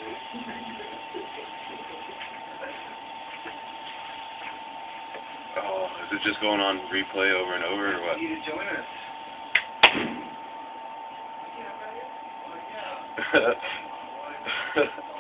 Oh, is it just going on replay over and over, or what? You need to join us. Yeah.